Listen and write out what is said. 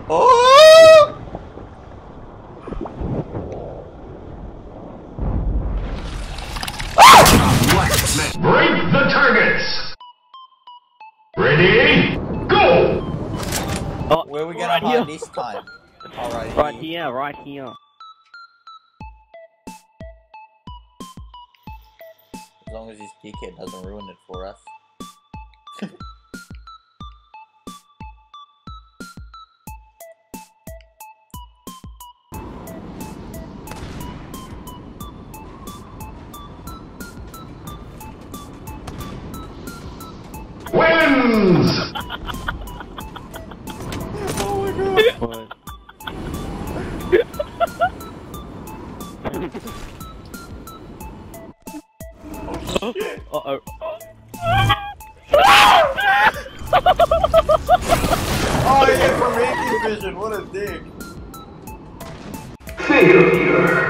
Oh! Break the targets! Ready? Go! Oh, where are we gonna hide this time? Alright. Right here, right here. As long as this dickhead doesn't ruin it for us. Wins! Oh my god! What? Uh-oh. Oh yeah, from making vision, what a dick! Failure.